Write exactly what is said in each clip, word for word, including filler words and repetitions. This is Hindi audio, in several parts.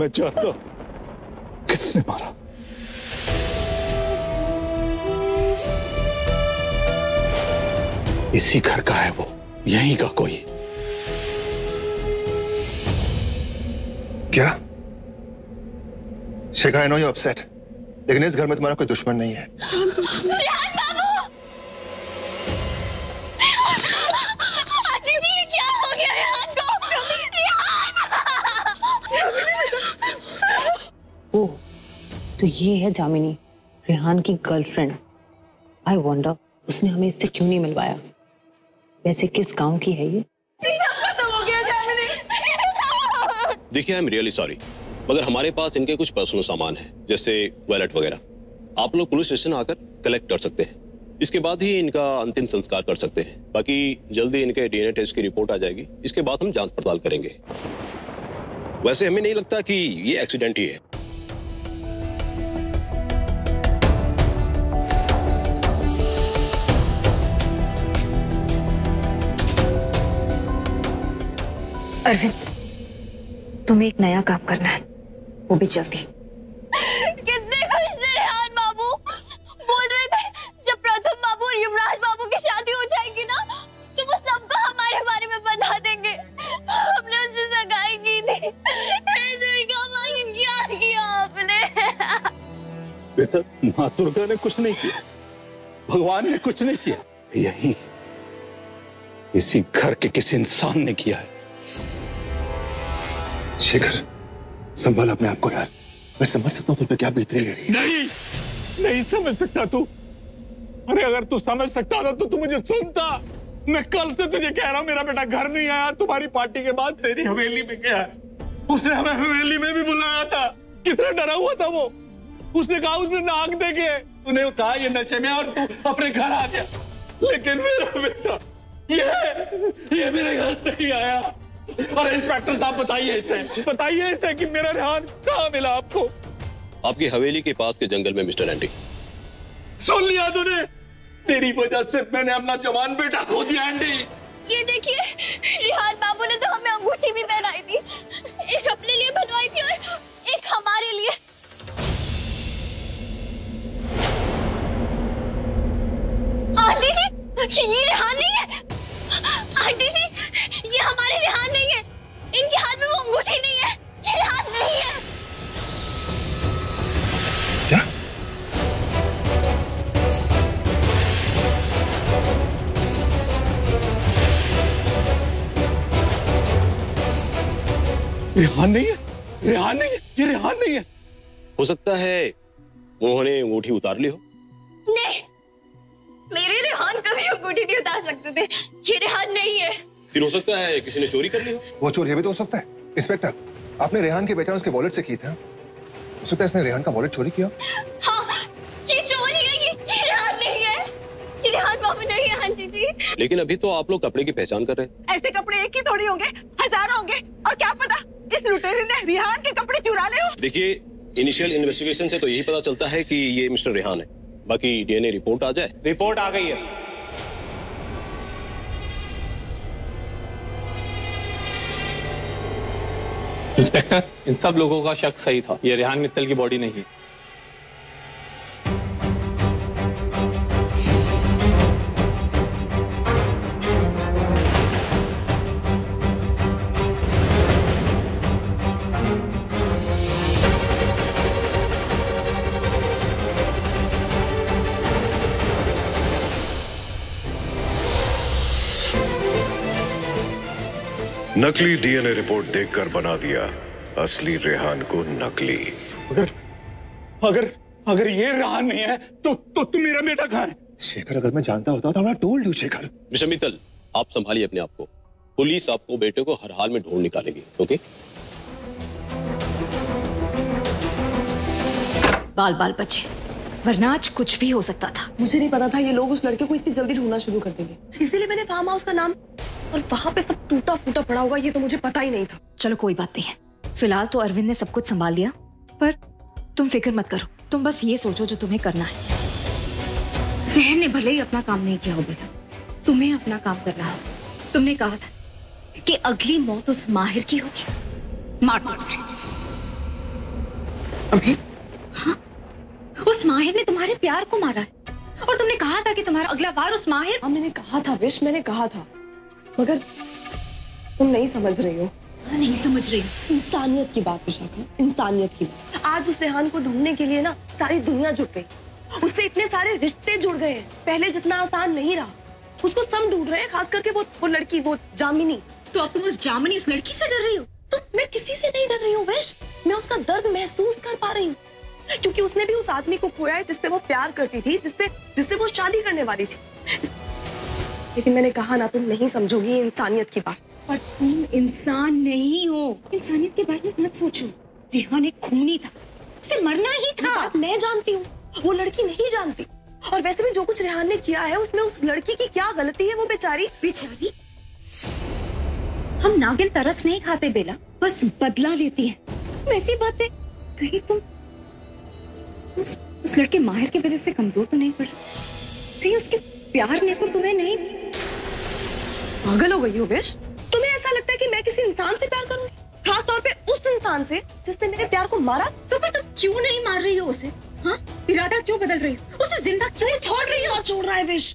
मैं जानता हूं किसने मारा। इसी घर का है वो, यहीं का कोई। क्या? Shekhar, I know you upset, लेकिन इस घर में तुम्हारा कोई दुश्मन नहीं है। रेहान बाबू! आंटी जी, क्या हो गया रेहान को? रेहान! ओह, तो ये है जामिनी, रेहान की गर्लफ्रेंड। आई वंडर उसने हमें इससे क्यों नहीं मिलवाया। वैसे किस गांव की है ये? देखिए, आई एम रियली सॉरी, मगर हमारे पास इनके कुछ पर्सनल सामान है, जैसे वॉलेट वगैरह। आप लोग पुलिस स्टेशन आकर कलेक्ट कर सकते हैं, इसके बाद ही इनका अंतिम संस्कार कर सकते हैं। बाकी जल्दी इनके डीएनए टेस्ट की रिपोर्ट आ जाएगी, इसके बाद हम जांच पड़ताल करेंगे। वैसे हमें नहीं लगता कि ये एक्सीडेंट ही है। अरविंद, तुम्हें एक नया काम करना है, वो भी जल्दी। कितने खुश थे रेहान बाबू, बोल रहे थे जब प्रथम बाबू और युवराज बाबू की शादी हो जाएगी ना, तो वो सबको हमारे बारे में बता देंगे। हमने उनसे सगाई की थी। हे दुर्गा माँ, ये क्या किया आपने? बेटा, माँ दुर्गा ने कुछ नहीं किया, भगवान ने कुछ नहीं किया, यही इसी घर के किसी इंसान ने किया है। शेखर, संभाल अपने आप को यार। मैं समझ सकता हूँ तुझ पे क्या बीत रही है। नहीं, नहीं समझ सकता तू। अरे अगर तू समझ सकता था तो तू मुझे सुनता। मैं कल से तुझे कह रहा हूँ, मेरा बेटा घर नहीं आया, तुम्हारी पार्टी के बाद तेरी हवेली में गया है। उसने हमें हवेली में भी बुलाया था, कितना डरा हुआ था वो। उसने कहा उसने नाक देखे, तूने कहा ये नशे में और तू अपने घर आ गया। लेकिन मेरा बेटा ये ये मेरे घर नहीं आया। अरे इंस्पेक्टर साहब, बताइए इसे, बताइए इसे कि मेरा रेहान कहाँ मिला आपको? आपकी हवेली के पास के जंगल में मिस्टर एंडी। सुन लिया तूने? तेरी वजह से मैंने अपना जवान बेटा खो दिया एंडी। ये देखिए, रेहान बाबू ने तो हमें अंगूठी भी पहनाई थी, एक अपने लिए बनवाई थी और एक हमारे लिए। आंटी जी, ये रेहान नहीं है। आंटी जी, ये हमारे रेहान नहीं है। इनके हाथ में वो अंगूठी नहीं है, ये रेहान नहीं है। क्या? रेहान नहीं है, रेहान नहीं है, ये रेहान नहीं है। हो सकता है उन्होंने अंगूठी उतार ली हो। नहीं, मेरे रेहान कभी अंगूठी नहीं उतार सकते थे, ये रेहान नहीं है। फिर हो सकता है किसी ने चोरी कर ली हो। वो चोर ये भी तो हो सकता है। इंस्पेक्टर, आपने रेहान की पहचान उसके वॉलेट से की थी। हो सकता है इसने रेहान का वॉलेट चोरी किया। हाँ, ये चोरी है, ये, ये रेहान नहीं है, ये रेहान बाबू नहीं है आंटी जी। लेकिन अभी तो आप लोग कपड़े की पहचान कर रहे हैं। ऐसे कपड़े एक ही थोड़ी होंगे, हजारों होंगे। और क्या पता इस लुटेरे ने रेहान के कपड़े चुरा ले हो। देखिए, इनिशियल इन्वेस्टिगेशन से तो यही पता चलता है कि ये मिस्टर रेहान है। बाकी डीएनए रिपोर्ट आ जाए। रिपोर्ट आ गई है। इंस्पेक्टर, इन सब लोगों का शक सही था, ये रेहान मित्तल की बॉडी नहीं है। नकली डीएनए रिपोर्ट देखकर बना दिया असली रेहान को नकली। अगर अगर अगर ये रेहान नहीं है तो तो, तो मेरा बेटा कहाँ है? शेखर, अगर मैं जानता होता तो मैं told you. Shekhar, mister Mittal, आप संभालिए अपने आप को। पुलिस आपको बेटे को हर हाल में ढूंढ निकालेगी। ओके? बाल बाल बचे, वरना आज कुछ भी हो सकता था। मुझे नहीं पता था ये लोग उस लड़के को इतनी जल्दी ढूंढना शुरू कर देंगे, इसीलिए मैंने फार्म हाउस का नाम, और वहां पे सब टूटा फूटा पड़ा होगा, ये तो मुझे पता ही नहीं था। चलो कोई बात नहीं है, फिलहाल तो अरविंद ने सब कुछ संभाल लिया, पर तुम फिक्र मत करो। तुम बस ये सोचो जो तुम्हें करना है। जहर ने भले ही अपना काम नहीं किया हो बेटा, तुम्हें अपना काम करना हो। तुमने कहा था कि अगली मौत उस माहिर की होगी, मार दो उसे। अभी? हाँ, उस माहिर ने तुम्हारे प्यार को मारा है और तुमने कहा था कि तुम्हारा अगला वार उस माहिर। हाँ मैंने कहा था विश, मैंने कहा था, मगर तुम नहीं समझ रही हो। हाँ, नहीं समझ रही हूँ। इंसानियत की बात विशाखा, इंसानियत की बात। आज उस रेहान को ढूंढने के लिए ना सारी दुनिया जुट गई, उससे इतने सारे रिश्ते जुड़ गए हैं, पहले जितना आसान नहीं रहा। उसको सब ढूंढ रहे हैं, खास करके वो वो लड़की, वो जामिनी। तो अब तुम उस जामिनी, उस लड़की से डर रही हो? तो मैं किसी से नहीं डर रही हूँ विश, मैं उसका दर्द महसूस कर पा रही हूँ, क्योंकि उसने भी उस आदमी को खोया है जिससे वो प्यार करती थी, जिससे जिससे वो शादी करने वाली थी। लेकिन मैंने कहा ना, तुम नहीं समझोगी इंसानियत की बात। पर तुम इंसान नहीं हो। इंसानियत के बारे में मत सोचो। रेहान एक खूनी था, उसे मरना ही था। बात मैं जानती हूँ, वो लड़की नहीं जानती। और वैसे भी जो कुछ रेहान ने किया है उसमें उस लड़की की क्या गलती है? वो बेचारी बेचारी हम नागिन तरस नहीं खाते बेला, बस बदला लेती है। तुम ऐसी बातें, कहीं तुम उस उस लड़के माहिर की वजह से कमजोर तो नहीं पड़ रही? कहीं उसके प्यार ने तो तुम्हें नहीं? पागल हो गई हो विश? तुम्हें ऐसा लगता है कि मैं किसी इंसान से प्यार करूंगी, खास तौर पे उस इंसान से जिसने मेरे प्यार को मारा? तो फिर तुम क्यों नहीं मार रही हो उसे? हाँ, इरादा क्यों बदल रही हो? उसे जिंदा क्यों छोड़ रही हो? छोड़ रहा है विश।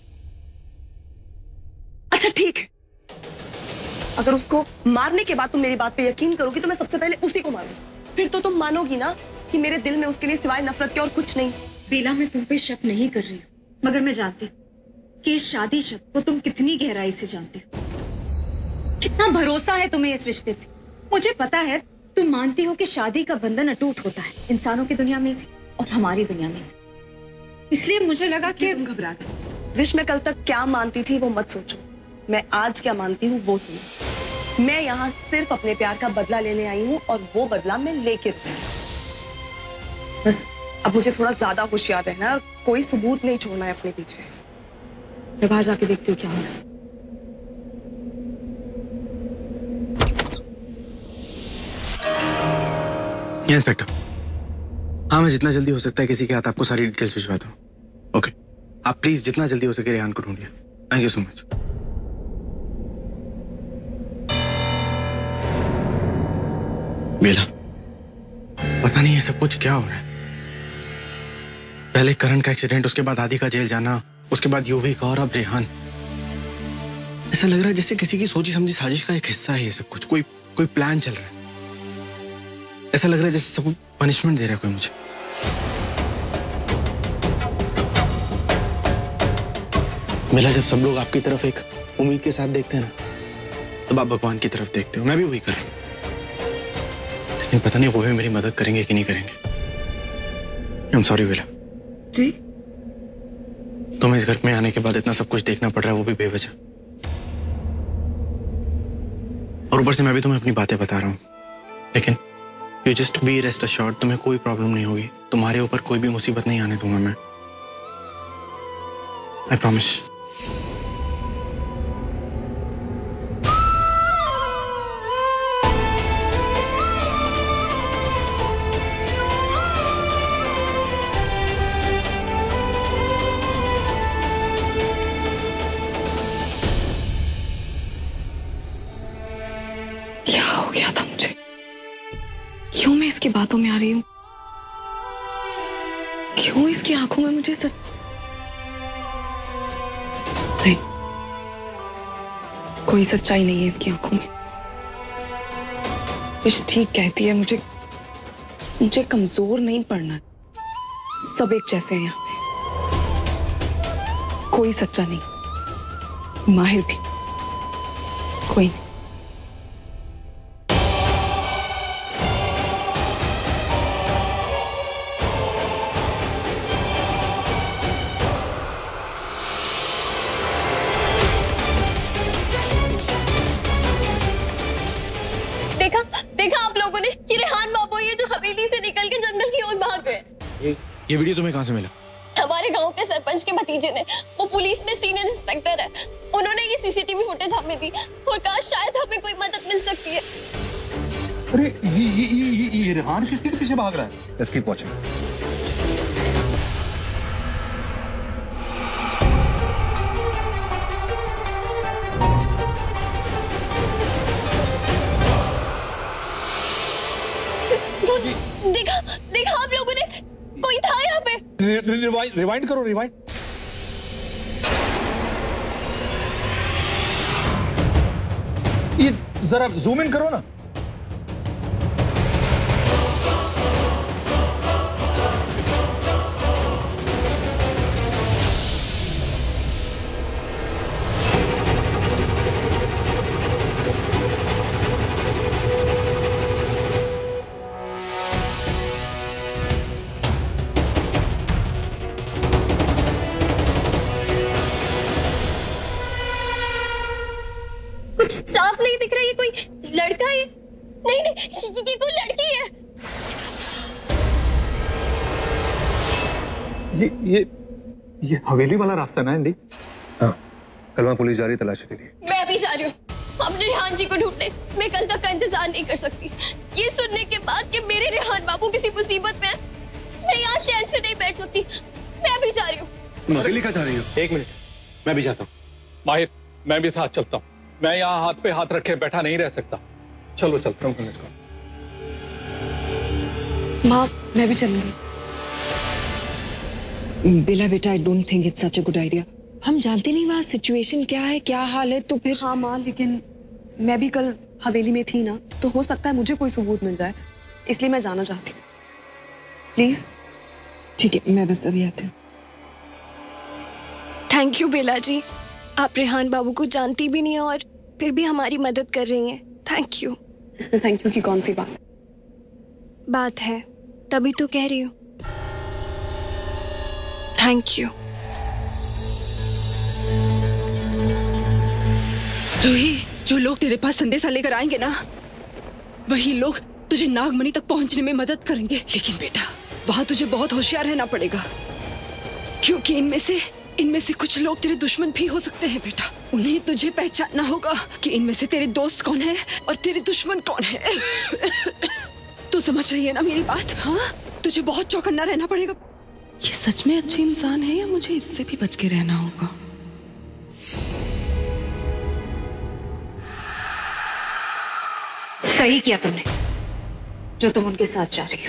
अच्छा ठीक है, अगर उसको मारने के बाद तुम मेरी बात पे यकीन करोगी तो मैं सबसे पहले उसी को मारूंगी। फिर तो तुम मानोगी ना कि मेरे दिल में उसके लिए सिवाय नफरत के और कुछ नहीं। बेला, मैं तुम पे शक नहीं कर रही हूँ, मगर मैं जानती हूँ कि इस शादी शब्द को तुम कितनी गहराई से जानती हो, कितना भरोसा है तुम्हें इस रिश्ते पे। मुझे पता है तुम मानती हो कि शादी का बंधन अटूट होता है, इंसानों की दुनिया में भी और हमारी दुनिया में भी। इसलिए मुझे लगा कि तुम घबरा गई। विश, मैं कल तक क्या मानती थी वो मत सोचो, मैं आज क्या मानती हूँ वो सुनो। मैं यहाँ सिर्फ अपने प्यार का बदला लेने आई हूँ और वो बदला मैं लेके रहूंगी। बस अब मुझे थोड़ा ज्यादा होशियार रहना है और कोई सबूत नहीं छोड़ना है अपने पीछे। मैं बाहर जाके देखती हूँ क्या हो रहा है। इंस्पेक्टर, हाँ मैं जितना जल्दी हो सकता है किसी के हाथ आपको सारी डिटेल्स भिजवाता हूँ। ओके, आप प्लीज जितना जल्दी हो सके रेहान को ढूंढिए। Thank you so much. Bela, पता नहीं ये सब कुछ क्या हो रहा है। पहले करण का एक्सीडेंट, उसके बाद आदि का जेल जाना, उसके बाद यूवी का और अब रेहान। ऐसा लग रहा है जैसे किसी की सोची समझी साजिश का एक हिस्सा है ये सब कुछ। कोई कोई प्लान चल रहा है। ऐसा लग रहा है जैसे सब पनिशमेंट दे रहा है कोई मुझे। बेला, जब सब लोग आपकी तरफ एक उम्मीद के साथ देखते हैं ना, तब आप भगवान की तरफ देखते हो। मैं भी वही कर रहा हूं, लेकिन पता नहीं वो भी मेरी मदद करेंगे कि नहीं करेंगे। I am sorry Bela. जी? तुम्हें इस घर में आने के बाद इतना सब कुछ देखना पड़ रहा है, वो भी बेवजह। और ऊपर से मैं भी तुम्हें अपनी बातें बता रहा हूँ, लेकिन you just be rest assured, तुम्हें कोई प्रॉब्लम नहीं होगी। तुम्हारे ऊपर कोई भी मुसीबत नहीं आने दूंगा मैं। I promise. क्या हो गया था मुझे? क्यों मैं इसकी बातों में आ रही हूँ? क्यों इसकी आंखों में मुझे सच नहीं, कोई सच्चाई नहीं है इसकी आंखों में। कुछ ठीक कहती है, मुझे मुझे कमजोर नहीं पड़ना। सब एक जैसे हैं यहाँ पे, कोई सच्चा नहीं, माहिर भी कोई नहीं। देखा देखा आप लोगों ने कि रेहान बाबू ये जो हवेली से निकल के जंगल की ओर भाग गए। ये, ये वीडियो तुम्हें कहाँ से मिला? हमारे गांव के सरपंच के भतीजे ने, वो पुलिस में सीनियर इंस्पेक्टर है, उन्होंने ये सीसीटीवी फुटेज हमें दी और कहा शायद हमें कोई मदद मिल सकती है। अरे ये ये ये ये रेहान किसके पीछे भाग रहा है? Let's keep watching. वो देखा देखा आप रिवाइंड रिवाइंड करो, रिवाइंड। ये जरा जूम इन करो ना। साफ नहीं दिख रहा, ये कोई लड़का है? नहीं नहीं, ये, ये कोई लड़की है। ये ये ये हवेली वाला रास्ता ना एंडी? हाँ, कल वहाँ पुलिस जा रही तलाशी के लिए। मैं भी जा रही हूँ अपने रेहान जी को ढूंढने। मैं कल तक का इंतजार नहीं कर सकती। ये सुनने के बाद कि मेरे रेहान बाबू किसी मुसीबत में है, मैं यहाँ चैन से नहीं बैठ सकती। मैं भी जा रही हूँ। तुम हवेली कहाँ जा रही हो? एक मिनट, मैं भी जाता हूँ। माहिर, मैं भी साथ चलता हूँ। मैं यहाँ हाथ पे हाथ रखे बैठा नहीं रह सकता। चलो चलता हूँ इसको। माँ, मैं भी चलूंगी। बेला बेटा, I don't think it's such a good idea. हम जानते नहीं वहाँ सिचुएशन क्या है, क्या हाल है, तो फिर। हाँ माँ, लेकिन मैं भी कल हवेली में थी ना, तो हो सकता है मुझे कोई सबूत मिल जाए, इसलिए मैं जाना चाहती हूँ। प्लीज। ठीक है, मैं बस अभी आती हूँ। थैंक यू बेला जी, आप रेहान बाबू को जानती भी नहीं है और फिर भी हमारी मदद कर रही हैं। Thank you. इसमें थैंक यू की कौन सी बात? बात है, तभी तो कह रही हूँ। Thank you. रूही, जो लोग तेरे पास संदेशा लेकर आएंगे ना, वही लोग तुझे नागमणि तक पहुंचने में मदद करेंगे। लेकिन बेटा, वहां तुझे बहुत होशियार रहना पड़ेगा, क्योंकि इनमें से इनमें से कुछ लोग तेरे दुश्मन भी हो सकते हैं बेटा। उन्हें तुझे पहचानना होगा कि इनमें से तेरे दोस्त कौन है और तेरे दुश्मन कौन है। तू समझ रही है ना मेरी बात? हाँ, तुझे बहुत चौकन्ना रहना पड़ेगा। ये सच में अच्छे इंसान है या मुझे इससे भी बच के रहना होगा? सही किया तुमने जो तुम उनके साथ जा रही हो।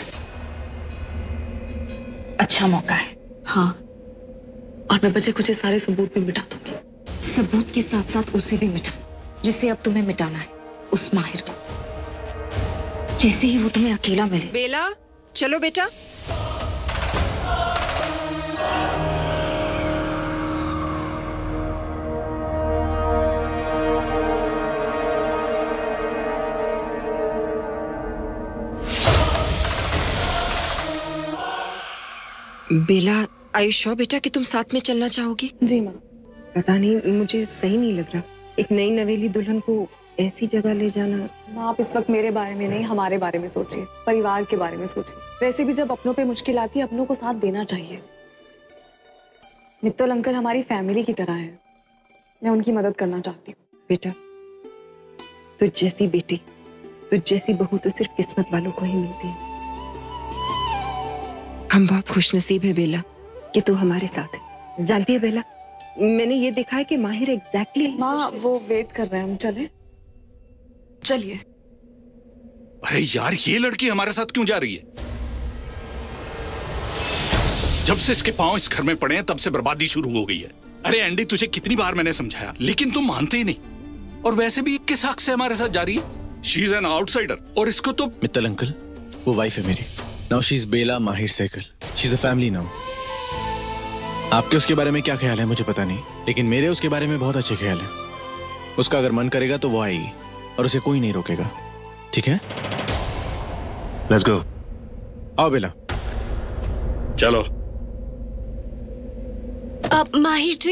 अच्छा मौका है। हाँ, और मैं बचे कुछ सारे सबूत भी मिटा दूंगी। सबूत के साथ साथ उसे भी मिटा, जिसे अब तुम्हें मिटाना है, उस माहिर को। जैसे ही वो तुम्हें अकेला मिले। बेला, चलो बेटा। बेला, आयुष्या बेटा कि तुम साथ में चलना चाहोगी? जी माँ। पता नहीं, मुझे सही नहीं लग रहा एक नई नवेली दुल्हन को ऐसी जगह ले जाना। माँ, आप इस वक्त मेरे बारे में नहीं, हमारे बारे में सोचिए, परिवार के बारे में सोचिए। वैसे भी जब अपनों पे मुश्किल आती है, अपनों को साथ देना चाहिए। मित्तल अंकल हमारी फैमिली की तरह है, मैं उनकी मदद करना चाहती हूँ। बेटा, तुझ जैसी बेटी, तुझ जैसी बहू तो सिर्फ किस्मत वालों को ही मिलती है। हम बहुत खुशनसीब है बेला कि तू हमारे साथ है। जानती है बेला, मैंने ये देखा है कि माहिर एग्जैक्टली। माँ, वो वेट कर रहे हैं, हम चले? चलिए। अरे यार, ये लड़की हमारे साथ क्यों जा रही है? जब से इसके पांव इस घर में पड़े हैं, तब से बर्बादी शुरू हो गई है। अरे एंडी, तुझे कितनी बार मैंने समझाया, लेकिन तुम मानते ही नहीं। और वैसे भी किस हक से हमारे साथ जा रही है? शी इज एन आउटसाइडर, और इसको तो। मित्तल अंकल, वो वाइफ है मेरी। Now she is Bela Mahir Sehgal. She is a family now. आपके उसके बारे में क्या ख्याल है मुझे पता नहीं, लेकिन मेरे उसके बारे में बहुत अच्छे ख्याल है। उसका अगर मन करेगा तो वो आएगी और उसे कोई नहीं रोकेगा। ठीक है, लेट्स गो। आओ बेला। चलो। अब माहिर जी,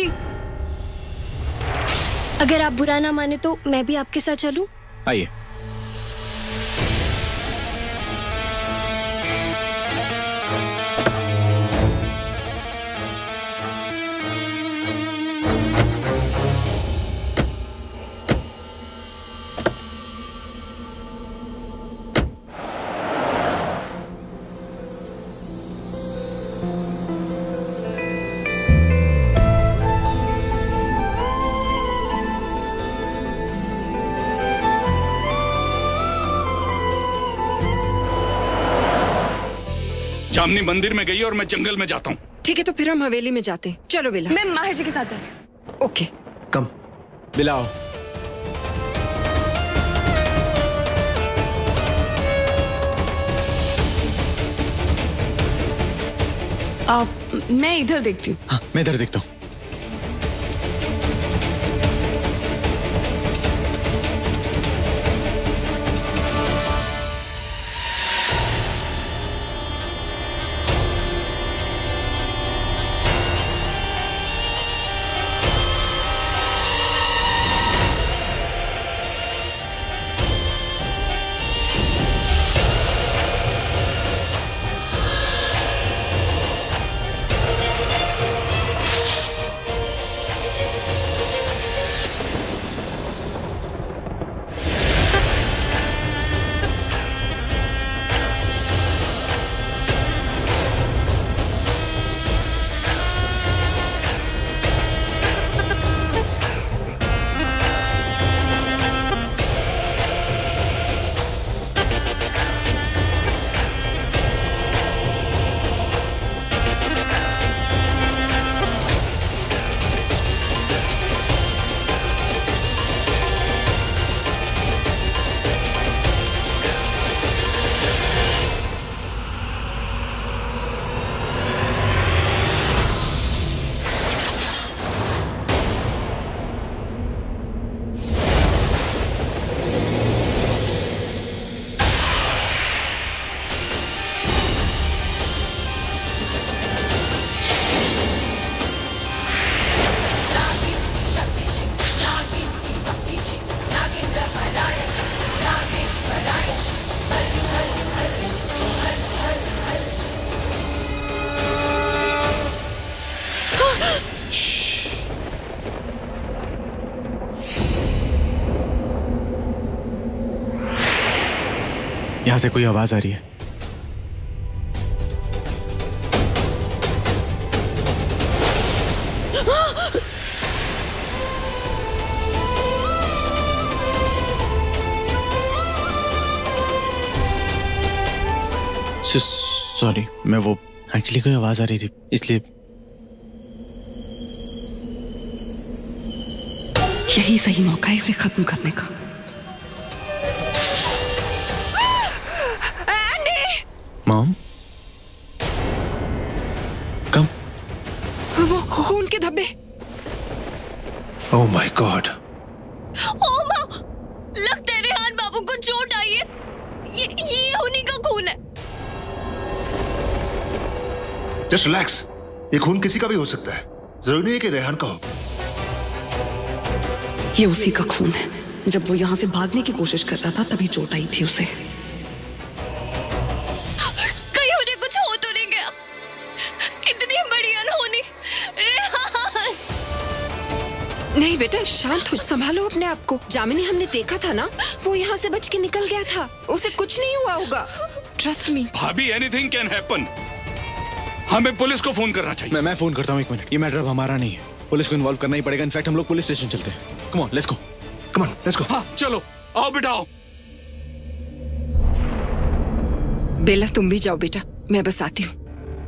अगर आप बुरा ना माने तो मैं भी आपके साथ चलूं? आइए। जामनी मंदिर में गई और मैं जंगल में जाता हूँ। ठीक है, तो फिर हम हवेली में जाते हैं। चलो बेला। मैं माहिर जी के साथ जाती हूँ। ओके कम बेला आओ। आप मैं इधर देखती हूँ। हाँ मैं इधर देखता हूँ। यहाँ से कोई आवाज आ रही है। सॉरी, मैं वो एक्चुअली कोई आवाज आ रही थी इसलिए। यही सही मौका है इसे खत्म करने का। Mom, come. वो खून के धब्बे। Oh my God. ओह माँ, लगता है रेहान बाबू को चोट आई है। ये ये उन्हीं का खून है। जस्ट रिलैक्स, ये खून किसी का भी हो सकता है, जरूरी नहीं है कि रेहान का हो। ये उसी का खून है। जब वो यहाँ से भागने की कोशिश कर रहा था तभी चोट आई थी उसे। कहीं उन्हें कुछ हो तो नहीं गया? इतनी बड़ी अनहोनी। रेहान! नहीं बेटा, शांत हो, संभालो अपने आप को। जामिनी, हमने देखा था ना, वो यहाँ से बच के निकल गया था। उसे कुछ नहीं हुआ होगा, ट्रस्ट मी। भाभी, एनीथिंग कैन हैपन। हमें पुलिस को फोन करना चाहिए। मैं मैं फोन करता हूँ, एक मिनट। ये मैटर अब हमारा नहीं है, पुलिस को इन्वॉल्व करना ही पड़ेगा। इनफैक्ट हम लोग पुलिस स्टेशन चलते हैं। Come on, let's go. Come on, let's go. हाँ चलो, आओ बेटा आओ। बेला तुम भी जाओ बेटा, मैं बस आती हूँ।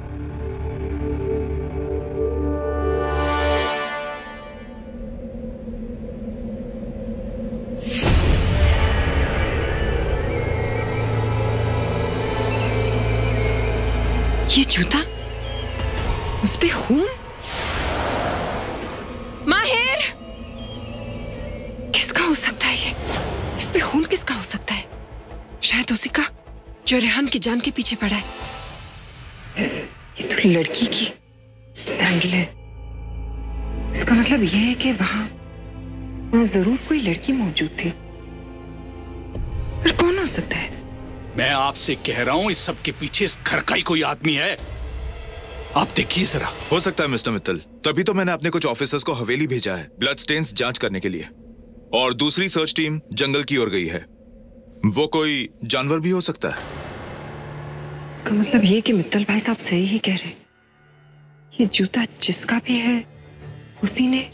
ये जूता, उस पे खून। माहिर, किसका हो सकता है ये? इस पे खून किसका हो सकता है? शायद उसी का जो रेहान की जान के पीछे पड़ा है। ये तो लड़की की सैंडल है। इसका मतलब यह है कि वहां वहां जरूर कोई लड़की मौजूद थी। पर कौन हो सकता है? मैं आपसे कह रहा हूं, इस सब के पीछे इस घर का ही कोई आदमी है। आप देखिए जरा। हो सकता है मिस्टर मित्तल, तभी तो मैंने अपने कुछ ऑफिसर्स को हवेली भेजा है ब्लड स्टेन्स जांच करने के लिए, और दूसरी सर्च टीम जंगल की ओर गई है। वो कोई जानवर भी हो सकता है। इसका मतलब ये कि मित्तल भाई साहब सही ही कह रहे। ये जूता जिसका भी है उसी ने।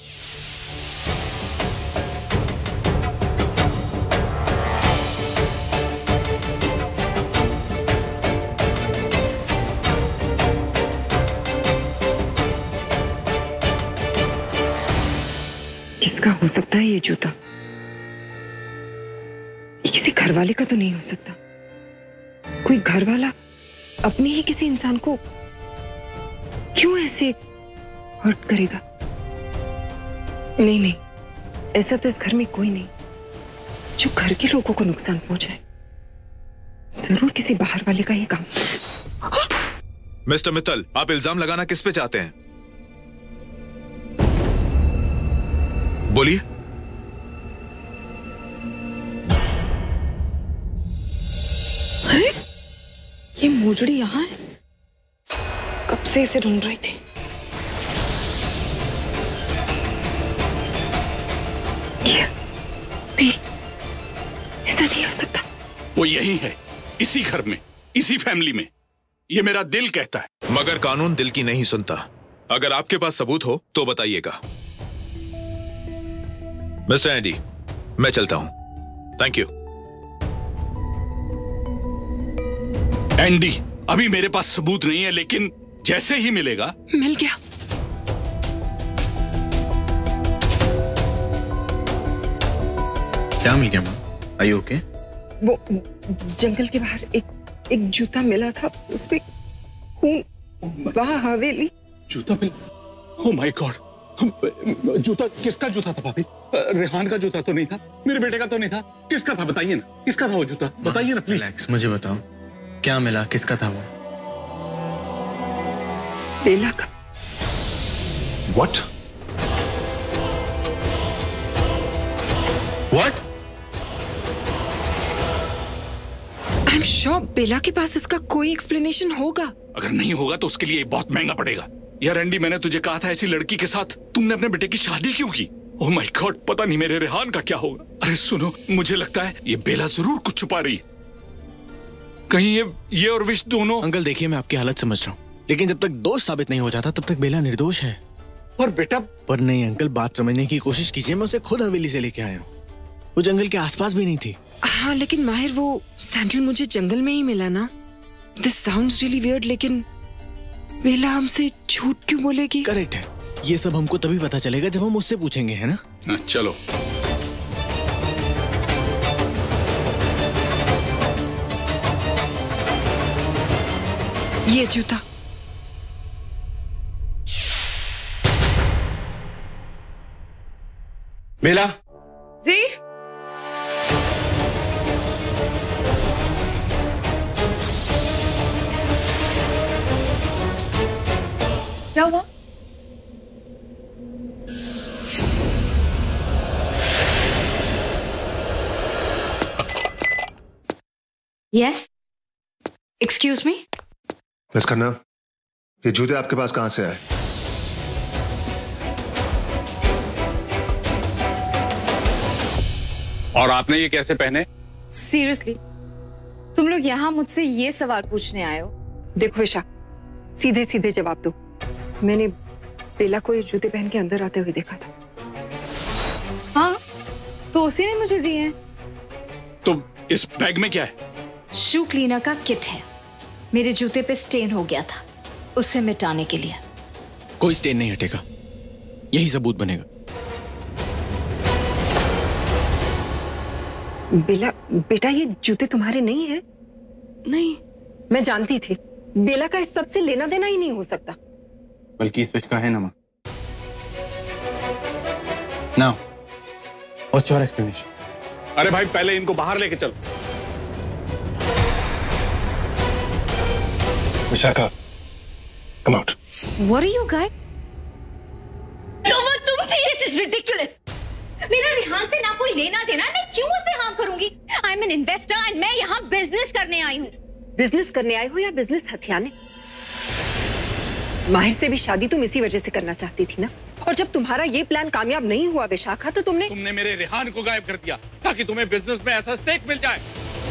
किसका हो सकता है ये जूता? किसी घर वाले का तो नहीं हो सकता। कोई घर वाला अपने ही किसी इंसान को क्यों ऐसे हर्ट करेगा? नहीं नहीं, ऐसा तो इस घर में कोई नहीं जो घर के लोगों को नुकसान पहुंचाए। जरूर किसी बाहर वाले का ही काम। मिस्टर मित्तल, आप इल्जाम लगाना किस पे चाहते हैं? बोलिए। अरे ये मोजड़ी यहाँ है, कब से इसे ढूंढ रही थी। नहीं, ऐसा नहीं हो सकता। वो यही है, इसी घर में, इसी फैमिली में। ये मेरा दिल कहता है। मगर कानून दिल की नहीं सुनता। अगर आपके पास सबूत हो तो बताइएगा। मिस्टर एंडी, मैं चलता हूं। Thank you. एंडी, अभी मेरे पास सबूत नहीं है, लेकिन जैसे ही मिलेगा। मिल गया। क्या मिल गया मां? Are you okay? वो जंगल के बाहर एक एक जूता मिला था, उसपे खून वहां हवेली। जूता मिला? ओह माय गॉड, जूता किसका जूता था भाभी? रेहान का जूता तो नहीं था, मेरे बेटे का तो नहीं था। किसका था बताइए ना, किसका था वो जूता? बताइए ना प्लीज। रिलैक्स, मुझे बताओ क्या मिला, किसका था वो? बेला का। What? What? I am sure Bela के पास इसका कोई एक्सप्लेनेशन होगा। अगर नहीं होगा तो उसके लिए बहुत महंगा पड़ेगा। यार एंडी, मैंने तुझे कहा था ऐसी लड़की के साथ तुमने अपने बेटे की शादी क्यों की? ओह माय गॉड, पता नहीं मेरे रेहान का क्या होगा। अरे सुनो, मुझे लगता है ये बेला जरूर कुछ छुपा रही है। कहीं ये ये और विश दोनों। अंकल देखिए, मैं आपकी हालत समझ रहा हूँ, लेकिन जब तक दोष साबित नहीं हो जाता तब तक बेला निर्दोष है। पर बेटा। पर नहीं अंकल, बात समझने की कोशिश कीजिए। मैं उसे खुद हवेली से लेके आया हूँ, वो जंगल के आसपास भी नहीं थी। हाँ लेकिन माहिर, वो सैंडल मुझे जंगल में ही मिला ना। दिस साउंड्स रियली वियर्ड, लेकिन बेला हमसे झूठ क्यों बोलेगी? करेक्ट है, ये सब हमको तभी पता चलेगा जब हम उससे पूछेंगे, है ना? चलो। ये जूता। बेला जी। क्या हुआ? Yes, excuse me. Miss Khanna, ये जूते आपके पास कहां से आए? और आपने ये कैसे पहने? सीरियसली, तुम लोग यहाँ मुझसे ये सवाल पूछने आए हो? देखो विशाख, सीधे सीधे जवाब दो। मैंने बेला को ये जूते पहन के अंदर आते हुए देखा था। हाँ, तो उसी ने मुझे दिए हैं। तो इस बैग में क्या है? शू क्लीनर का किट है। मेरे जूते पे स्टेन हो गया था, उसे मिटाने के लिए। कोई स्टेन नहीं हटेगा, यही सबूत बनेगा। बेला, बेटा ये जूते तुम्हारे नहीं है? नहीं, मैं जानती थी बेला का इस सब से लेना देना ही नहीं हो सकता। बल्कि इस विच का है ना मां। Now what's your explanation? अरे भाई, पहले इनको बाहर लेके चलो। Vishakha, come out. What are you guys? तो वो तुम थी? This is ridiculous. मेरा रेहान से ना कोई लेना देना, मैं क्यों उसे हार्म करूंगी? I am an investor and मैं यहाँ बिजनेस करने आई हूँ। बिजनेस करने आई हो या बिजनेस हथियाने? माहिर से भी शादी तुम इसी वजह से करना चाहती थी ना? और जब तुम्हारा ये प्लान कामयाब नहीं हुआ विशाखा, तो तुमने तुमने मेरे रेहान को गायब कर दिया ताकि तुम्हें बिजनेस में ऐसा स्टेक मिल जाए।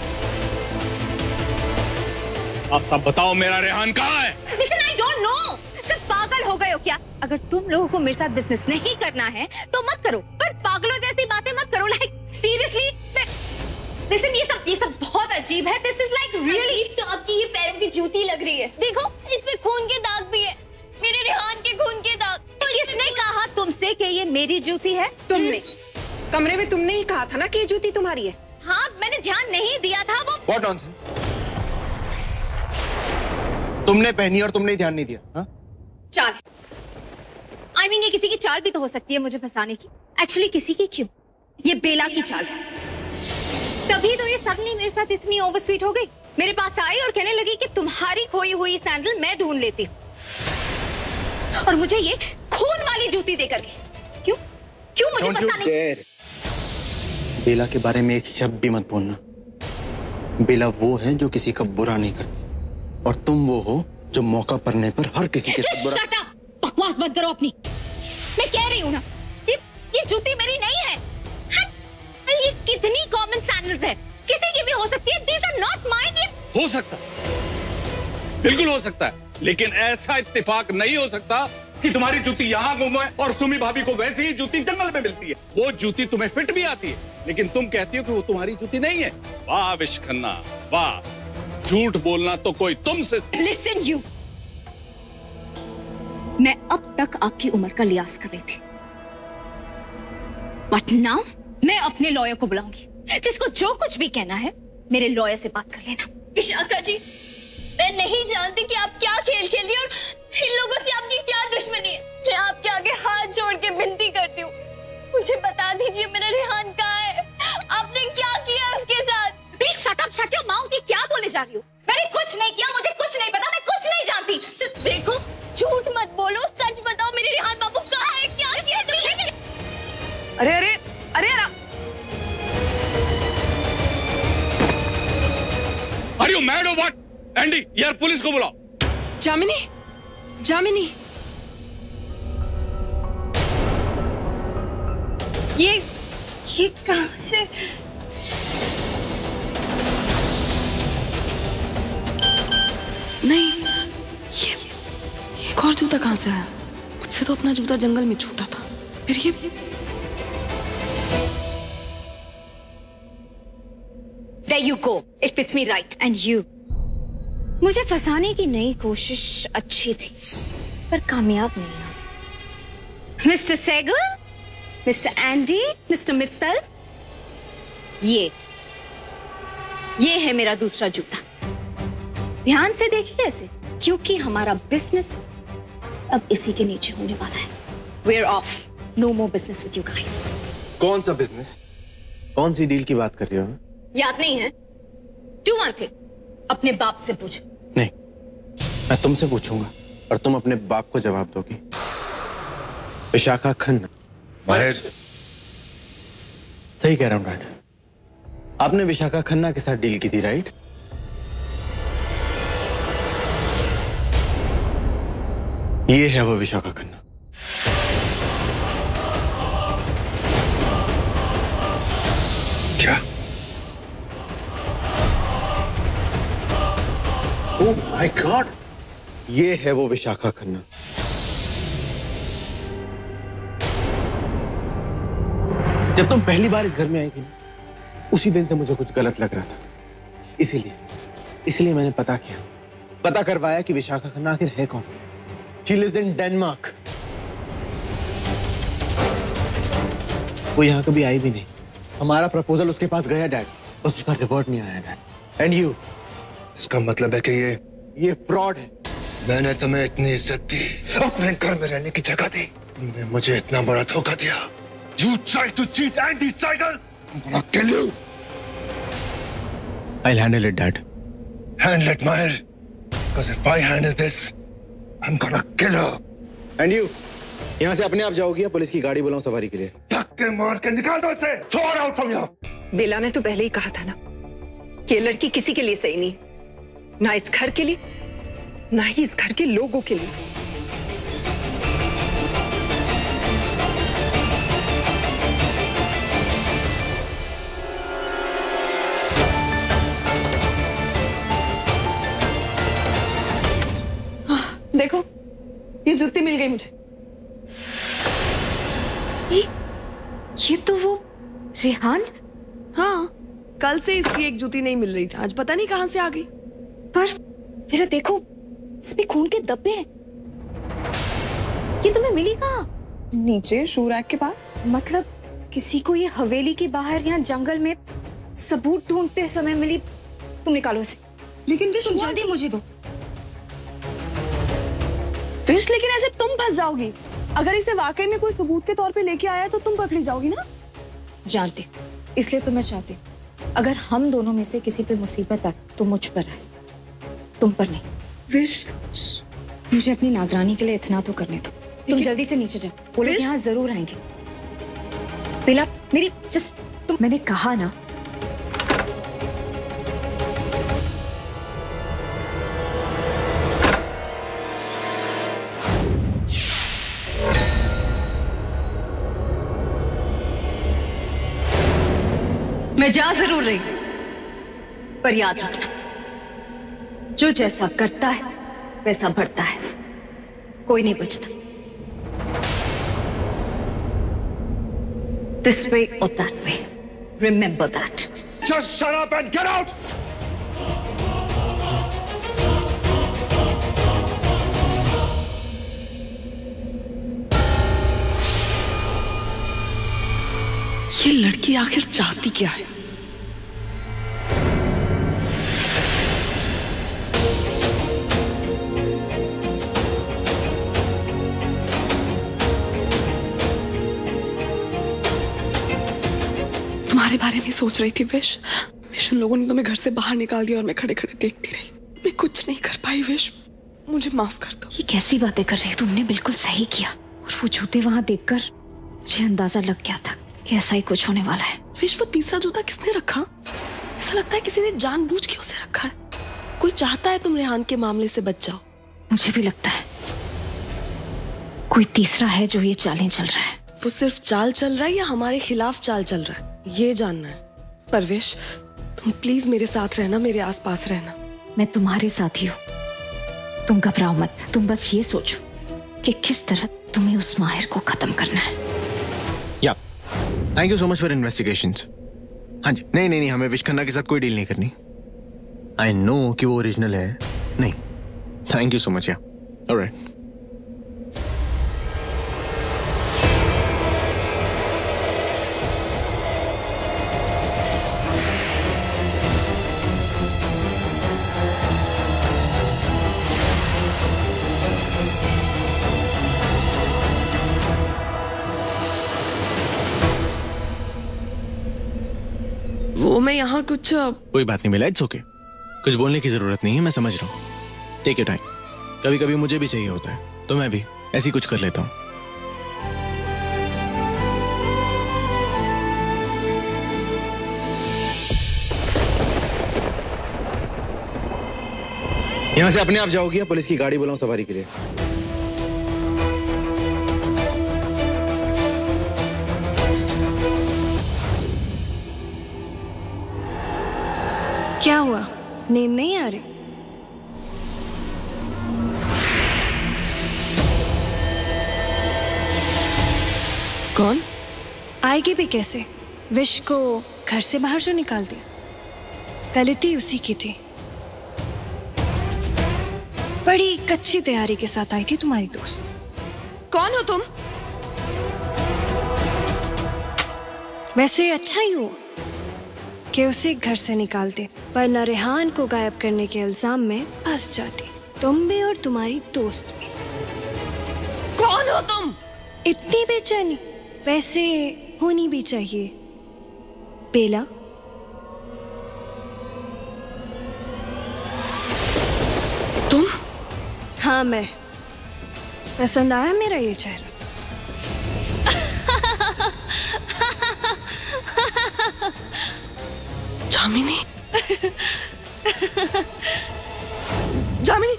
आप सब बताओ, मेरा रेहान कहाँ है? Listen, I don't know. सब पागल हो गए हो क्या? अगर तुम लोगों को मेरे साथ बिजनेस नहीं करना है तो मत करो, पर पागलों जैसी बातें मत करो। लाइक सीरियसली, लिसन, ये सब ये सब बहुत अजीब है। This is like really. तो आपकी ये पैरों की जूती लग रही है। देखो, इस पे खून के दाग भी है, मेरे रेहान के खून के दाग। किसने कहा तुमसे कि ये मेरी जूती है। तुमने कमरे में तुमने ही कहा था ना कि ये जूती तुम्हारी है। हाँ, मैंने ध्यान नहीं दिया था। वो What nonsense? तुमने पहनी और तुमने ध्यान नहीं दिया। हाँ? चाल आई I मीन mean, ये किसी की चाल भी तो हो सकती है मुझे फंसाने की। एक्चुअली किसी की क्यों, ये बेला की चाल है। तभी तो ये सडनली मेरे साथ इतनी ओवरस्वीट हो गई। मेरे पास आई और कहने लगी कि तुम्हारी खोई हुई सैंडल मैं ढूंढ लेती हूँ, और मुझे ये खून वाली जूती देकर गई। क्यों क्यों मुझे फंसाने? बेला के बारे में एक शब्द भी मत बोलना। बेला वो है जो किसी का बुरा नहीं करती, और तुम वो हो जो मौका पड़ने पर हर किसी के साथ बुरा। Shut up! बकवास मत करो अपनी। मैं कह रही हूँ ना, ये ये जूती मेरी नहीं है। हाँ, ये कितनी कॉमन सैंडल्स है, किसी की भी हो सकती है। These are not mine। ये हो सकता है, बिल्कुल हो सकता है, लेकिन ऐसा इत्तेफाक नहीं हो सकता कि तुम्हारी जूती यहाँ गुम है और सुमी भाभी को वैसी ही जूती जंगल में मिलती है। वो जूती तुम्हें फिट भी आती है, लेकिन तुम कहती हो कि वो तुम्हारी जूती नहीं है। वाह विश खन्ना, वाह। झूठ बोलना तो कोई तुमसे। Listen you, मैं अब तक आपकी उम्र का लिहाज कर रही थी, बट नाउ मैं अपने लॉयर को बुलाऊंगी। जिसको जो कुछ भी कहना है मेरे लॉयर से बात कर लेना। विशाखा जी, मैं नहीं जानती कि आप क्या खेल खेल रही हैं और इन लोगों से आपकी क्या दुश्मनी है। मैं आपके आगे हाथ जोड़ के विनती करती हूँ, मुझे बता दीजिए मेरा रेहान कहाँ है? आपने क्या किया उसके साथ? Please shut up, shut your mouth. ये क्या बोले जा रही हो? मैंने कुछ नहीं किया, मुझे कुछ नहीं पता, मैं कुछ नहीं जानती। देखो, झूठ मत बोलो, सच बताओ, मेरे रेहान बाबू कहाँ है? क्या किया तुमने? अरे अरे अरे अरे Are you mad or what? Andy, यार पुलिस को बुलाओ। जामिनी, जामिनी, ये ये कहां से? नहीं, ये एक और जूता कहां से आया? मुझसे तो अपना जूता जंगल में छूटा था, फिर ये। There you go. It fits me right. And you? मुझे फंसाने की नई कोशिश अच्छी थी, पर कामयाब नहीं हुआ। Mister Sehgal, mister Andy, mister Mittal, ये ये है मेरा दूसरा जूता। ध्यान से देखिए ऐसे, क्योंकि हमारा बिजनेस अब इसी के नीचे होने वाला है। We're off. No more business with you guys. कौन सा बिजनेस? कौन सी डील की बात कर रही हो? याद नहीं है? Do one thing. अपने बाप से पूछो। नहीं, मैं तुमसे पूछूंगा और तुम अपने बाप को जवाब दोगी। विशाखा खन्ना। माहिर, सही कह रहा हूं डैड। आपने विशाखा खन्ना के साथ डील की थी, राइट? ये है वो विशाखा खन्ना। क्या? ओह माय गॉड, ये है वो विशाखा खन्ना। जब तुम पहली बार इस घर में आई थी ना, उसी दिन से मुझे कुछ गलत लग रहा था। इसीलिए इसीलिए मैंने पता किया, पता करवाया कि विशाखा खन्ना आखिर है कौन। She lives in Denmark. वो यहाँ कभी आई भी नहीं। हमारा प्रपोजल उसके पास गया डैड, बस उसका रिवर्ट नहीं आया डैड। And you? इसका मतलब है कि ये ये फ्रॉड है। मैंने तुम्हें इतनी इज्जत दी, अपने घर में रहने की जगह दी, तुमने मुझे इतना बड़ा धोखा दिया। You tried to cheat Andy Seigel. I'm gonna kill you. I'll handle it, Dad. Handle it, Mahir. Because if I handle this, I'm gonna kill her. And you? यहाँ से अपने आप जाओगी या पुलिस की गाड़ी बुलाऊं सवारी के लिए? धक्के मार के निकाल दो इसे। Throw her out from here. बेला ने तो पहले ही कहा था ना, ये लड़की किसी के लिए सही नहीं, ना इस घर के लिए, ना ही इस घर के लोगों के लिए। देखो, ये जूती मिल गई मुझे। ये, ये तो वो रेहान। हाँ, कल से इसकी एक जूती नहीं मिल रही थी, आज पता नहीं कहां से आ गई। पर मेरा देखो, इसमें खून के धब्बे हैं। ये तुम्हें मिली कहाँ? नीचे शू रैक के पास। मतलब किसी को ये हवेली के बाहर या जंगल में सबूत ढूंढते समय मिली। तुम निकालो इसे। लेकिन विश, तुम जल्दी मुझे दो। विश, लेकिन ऐसे तुम फंस जाओगी। अगर इसे वाकई में कोई सबूत के तौर पे लेके आया तो तुम पकड़ी जाओगी ना। जानती, इसलिए तो मैं चाहती हूँ अगर हम दोनों में से किसी पे मुसीबत आए तो मुझ पर आए, तुम पर नहीं। विश, मुझे अपनी नागरानी के लिए इतना तो करने दो। तुम जल्दी से नीचे जाओ, वो लोग यहाँ जरूर आएंगे। बेला, मेरी जस्ट तुम। मैंने कहा ना, मैं जा जरूर रही, पर याद रखना, जो जैसा करता है वैसा बढ़ता है, कोई नहीं बचता। This way or that way. Remember that. Just shut up and get out! ये लड़की आखिर चाहती क्या है? तुम्हारे बारे में सोच रही थी विश। विश, उन लोगों ने तुम्हें घर से बाहर निकाल दिया और मैं खड़े खड़े देखती रही। मैं कुछ नहीं कर पाई विश, मुझे माफ कर दो। ये कैसी बातें कर रही हो? तुमने बिल्कुल सही किया। और वो जूते वहां देखकर मुझे अंदाजा लग गया था कि ऐसा ही कुछ होने वाला है। विश, वो तीसरा जूता किसने रखा? ऐसा लगता है किसी ने जानबूझ के उसे रखा है। कोई चाहता है तुम रेहान के मामले से बच जाओ। मुझे भी लगता है कोई तीसरा है जो ये चालें चल रहा है। वो सिर्फ चाल चल रहा है या हमारे खिलाफ चाल चल रहा है, ये जानना है। परवेश, तुम प्लीज मेरे साथ रहना, मेरे आसपास रहना। मैं तुम्हारे साथ ही हूँ, तुम घबराओ मत। तुम बस ये सोचो कि किस तरह तुम्हें उस माहिर को खत्म करना है। या thank you so much for investigations. हाँ जी, नहीं नहीं नहीं हमें विश खन्ना के साथ कोई डील नहीं करनी। आई नो कि वो ओरिजिनल है। नहीं, थैंक यू सो मच। या ऑलराइट। वो मैं यहाँ कुछ कोई बात नहीं मिला, इट्स ओके। कुछ बोलने की जरूरत नहीं है, मैं समझ रहा हूँ। Take your time. कभी कभी मुझे भी चाहिए होता है, तो मैं भी ऐसी कुछ कर लेता हूँ। यहाँ से अपने आप जाओगी या पुलिस की गाड़ी बुलाऊं सवारी के लिए? क्या हुआ, नींद नहीं आ रही? कौन? आएगी भी कैसे? विश को घर से बाहर जो निकाल दिया, गलती उसी की थी। बड़ी कच्ची तैयारी के साथ आई थी तुम्हारी दोस्त। कौन हो तुम? वैसे अच्छा ही हुआ कि उसे घर से निकाल दे, वरना रेहान को गायब करने के इल्जाम में फंस जाती, तुम भी और तुम्हारी दोस्त भी। कौन हो तुम? इतनी बेचैनी वैसे होनी भी चाहिए बेला। तुम? हाँ मैं। पसंद आया मेरा ये चेहरा? जामिनी। जामिनी।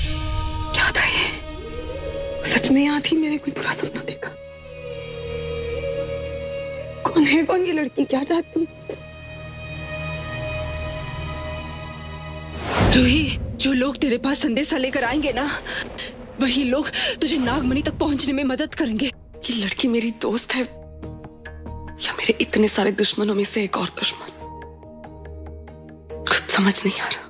में यहाँ थी, मैंने कोई बुरा सपना देखा। मैं कौन ये लड़की, क्या चाहती हूँ? रूही, जो लोग तेरे पास संदेशा लेकर आएंगे ना, वही लोग तुझे नागमणि तक पहुंचने में मदद करेंगे। ये लड़की मेरी दोस्त है या मेरे इतने सारे दुश्मनों में से एक और दुश्मन? कुछ समझ नहीं आ रहा।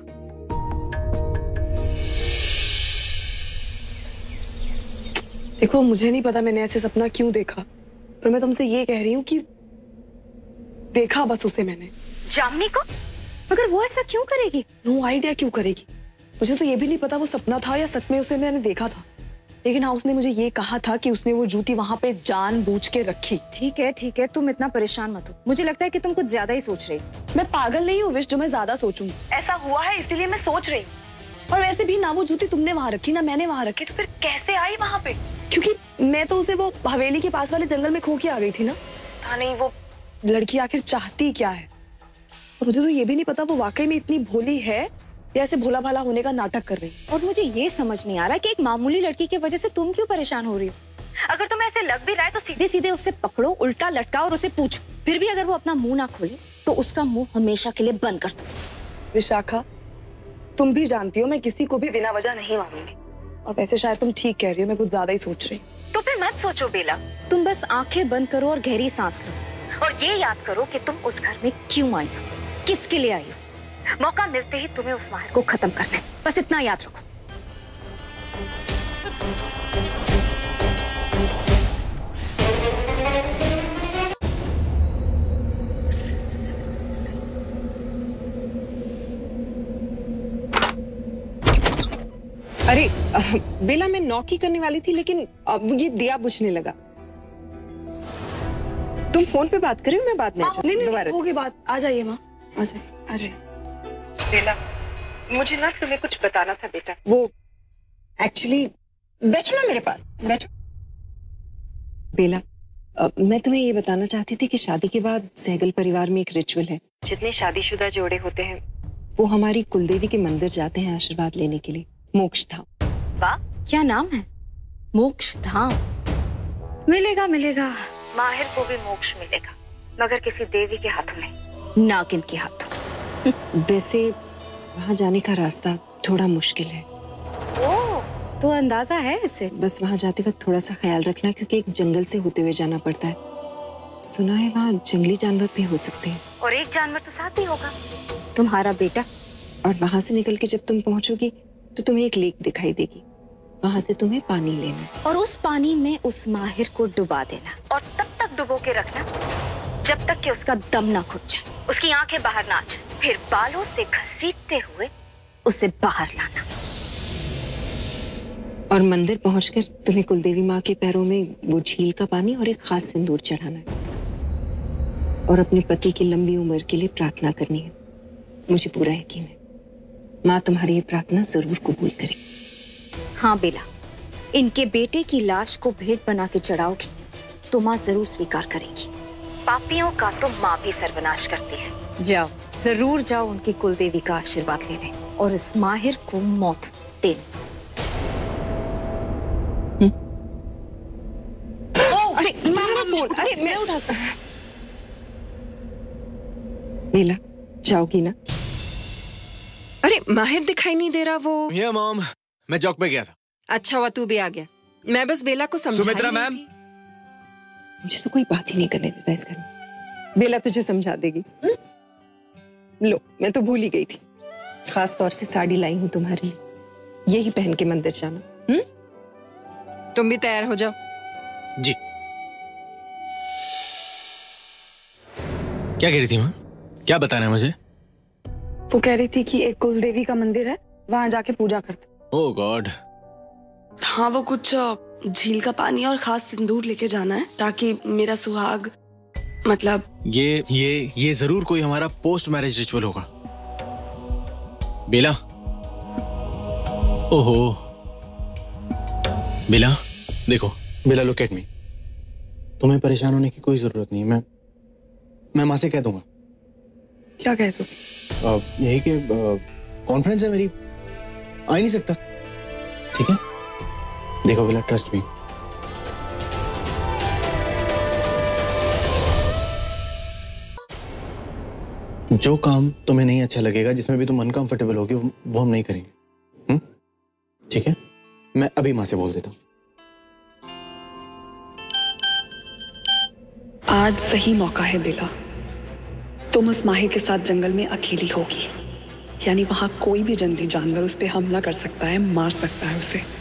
देखो, मुझे नहीं पता मैंने ऐसे सपना क्यों देखा, पर मैं तुमसे ये कह रही हूँ कि देखा बस उसे मैंने। जामनी को? मगर वो ऐसा क्यों करेगी? नो आइडिया क्यों करेगी। मुझे तो ये भी नहीं पता वो सपना था या सच में उसे मैंने देखा था। लेकिन हाँ, उसने मुझे ये कहा था कि उसने वो जूती वहां पे जानबूझ के रखी। ठीक है ठीक है, तुम इतना परेशान मत हो। मुझे लगता है कि तुम कुछ ज्यादा ही सोच रही हो। मैं पागल नहीं हूँ विश जो मैं ज्यादा सोचूं। ऐसा हुआ है इसीलिए मैं सोच रही हूँ। और वैसे भी ना वो जूती तुमने वहां रखी ना मैंने वहां रखी, तो फिर कैसे आई वहां पे? क्योंकि मैं तो उसे वो हवेली के पास वाले जंगल में खो के आ गई थी ना। था नहीं, वो लड़की आखिर चाहती क्या है? और मुझे तो ये भी नहीं पता वो वाकई में इतनी भोली है या ऐसे भोला भाला होने का नाटक कर रही। और मुझे ये समझ नहीं आ रहा कि एक मामूली लड़की की वजह से तुम क्यों परेशान हो रही हो। अगर तुम्हें ऐसे लग भी रहा है तो सीधे सीधे उससे पकड़ो, उल्टा लटका और उसे पूछो। फिर भी अगर वो अपना मुंह ना खोले तो उसका मुंह हमेशा के लिए बंद कर दो। विशाखा, तुम भी जानती हो मैं किसी को भी बिना वजह नहीं मानूंगी। और वैसे शायद तुम ठीक कह रही हो, मैं कुछ ज्यादा ही सोच रही हूँ। तो फिर मत सोचो बेला, तुम बस आंखें बंद करो और गहरी सांस लो और ये याद करो कि तुम उस घर में क्यों आई हो, किसके लिए आई हो। मौका मिलते ही तुम्हें उस माहिर को खत्म करना है, बस इतना याद रखो। अरे बेला, मैं नॉक ही करने वाली थी लेकिन अब ये दिया बुझने लगा। तुम फोन पे बात कर रही हो, मैं बाद में आ जाऊं। नहीं नहीं, होगी बात। आ जाइए माँ, आ जाइए आ जाइए। बेला, मुझे ना तुम्हें कुछ बताना था बेटा। वो एक्चुअली, बैठो ना मेरे पास, बैठो। बेला, मैं तुम्हें ये बताना चाहती थी कि शादी के बाद सहगल परिवार में एक रिचुअल है। जितने शादीशुदा जोड़े होते हैं वो हमारी कुलदेवी के मंदिर जाते हैं आशीर्वाद लेने के लिए, मोक्ष धाम। वाह, क्या नाम है? मोक्ष धाम। मिलेगा मिलेगा, माहिर को भी मोक्ष मिलेगा, मगर किसी देवी के हाथों नहीं, नागिन के हाथों। वैसे वहाँ जाने का रास्ता थोड़ा मुश्किल है। ओह, तो अंदाजा है इसे। बस वहाँ जाते वक्त थोड़ा सा ख्याल रखना, क्योंकि एक जंगल से होते हुए जाना पड़ता है। सुना है वहाँ जंगली जानवर भी हो सकते हैं। और एक जानवर तो साथ ही होगा, तुम्हारा बेटा। और वहाँ से निकल के जब तुम पहुँचोगी तो तुम्हें एक लेक दिखाई देगी, वहाँ से तुम्हें पानी लेना और उस पानी में उस माहिर को डुबा देना और तब तक डुबो के रखना जब तक कि उसका दम ना घुट जाए, उसकी आंखें बाहर ना आ जाए। फिर बालों से घसीटते हुए उसे बाहर लाना। और मंदिर पहुंचकर तुम्हें कुलदेवी माँ के पैरों में वो झील का पानी और एक खास सिंदूर चढ़ाना है और अपने पति की लंबी उम्र के लिए प्रार्थना करनी है। मुझे पूरा यकीन है माँ तुम्हारी ये प्रार्थना जरूर कबूल करेगी। हाँ बेला, इनके बेटे की लाश को भेंट बना के चढ़ाओगी तो माँ जरूर स्वीकार करेगी। पापियों का तो माँ भी सर्वनाश करती है। जाओ, जरूर जाओ उनकी कुलदेवी का आशीर्वाद लेने और इस माहिर को मौत देने। अरे मेरा फोन, अरे मैं उठाता। बेला, जाओगी ना? अरे माहिर दिखाई नहीं दे रहा। वो ये मॉम, मैं जॉक पे गया था। अच्छा हुआ तू भी आ गया। मैं बस बेला को समझा सुमित्रा मैम, मुझे तो कोई बात ही नहीं करने देता इस घर में। बेला तुझे समझा देगी। हुँ? लो, मैं तो भूल ही गई थी। खास तौर से साड़ी लाई हूँ तुम्हारे लिए, यही पहन के मंदिर जाना। हुँ? तुम भी तैयार हो जाओ। जी। क्या कह रही थी माँ? क्या बताना है मुझे? वो कह रही थी कि एक कुलदेवी का मंदिर है, वहां जाके पूजा करते। Oh God. हाँ, वो कुछ झील का पानी और खास सिंदूर लेके जाना है ताकि मेरा सुहाग, मतलब ये ये ये जरूर कोई हमारा पोस्ट मैरिज रिचुअल होगा। बेला, ओहो बेला, देखो। Bela, look at me. तुम्हें परेशान होने की कोई जरूरत नहीं। मैं मैं माँ से कह दूंगा। क्या कह दो? यही कि कॉन्फ्रेंस है मेरी, आ ही नहीं सकता। ठीक है, देखो बेला, ट्रस्ट मी। जो काम तुम्हें नहीं अच्छा लगेगा, जिसमें भी तुम अनकंफर्टेबल होगी, वो हम नहीं करेंगे। हम्म? ठीक है, मैं अभी माँ से बोल देता हूँ। आज सही मौका है बेला। तुम उस माहिर के साथ जंगल में अकेली होगी, यानी वहां कोई भी जंगली जानवर उस पर हमला कर सकता है, मार सकता है उसे।